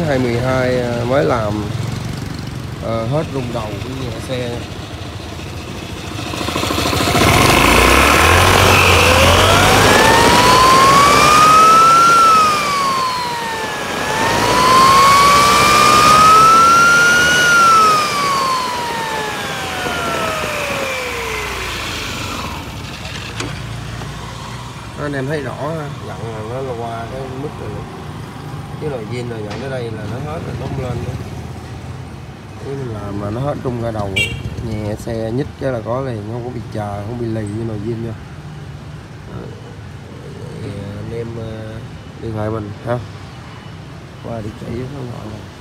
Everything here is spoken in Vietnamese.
2012 mới làm hết rung đầu của nhà xe nha. Anh em thấy rõ dặn là nó là qua cái mức này nữa. Cái nồi zin rồi dặn tới đây là nó hết rồi, nó không lên nữa. Cái mình làm mà nó hết rung ra đầu, nhẹ xe nhích cái là có liền, không có bị chờ, không bị lì như nồi zin nha. Thì anh em liên hệ mình ha, qua địa chỉ số điện thoại này.